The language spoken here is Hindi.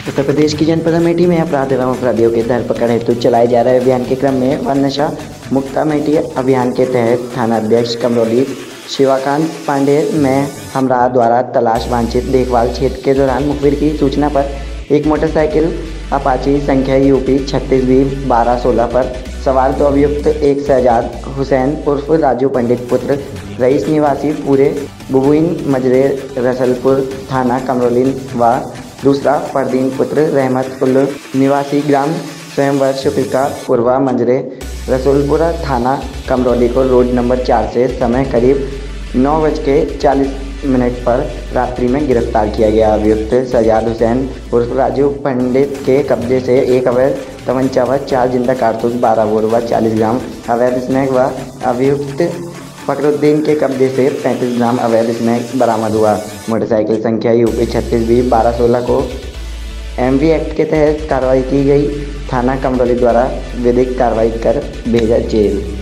उत्तर प्रदेश की जनपद अमेठी में अपराध एवं अपराधियों की धरपकड़ हेतु चलाए जा रहे अभियान के क्रम में व नशा मुक्त अमेठी अभियान के तहत थाना अध्यक्ष कमरौली शिवाकांत पांडे में हमरा द्वारा तलाश वांछित देखभाल क्षेत्र के दौरान मुखबिर की सूचना पर एक मोटरसाइकिल अपाची संख्या यूपी 36B1216 पर सवार 2 अभियुक्त एक शहजाद हुसैन उर्फ राजू पंडित पुत्र रईस निवासी पूरे बुबुइन मजरे रसलपुर थाना कमरौली व दूसरा परदीन पुत्र रहमत उल निवासी ग्राम स्वयंवर शुक्लिका पूर्वा मंजरे रसूलपुरा थाना कमरौली को रोड नंबर 4 से समय करीब 9:40 पर रात्रि में गिरफ्तार किया गया। अभियुक्त शहजाद हुसैन उर्फ राजू पंडित के कब्जे से एक अवैध तमंचा व 4 जिंदा कारतूस 12 बोर व 40 ग्राम अवैध स्नैक व अभियुक्त फकरुद्दीन के कब्जे से 35 ग्राम अवैध स्नैक बरामद हुआ। मोटरसाइकिल संख्या यूपी 36B1216 को MV एक्ट के तहत कार्रवाई की गई। थाना कमरौली द्वारा विधिक कार्रवाई कर भेजा जेल।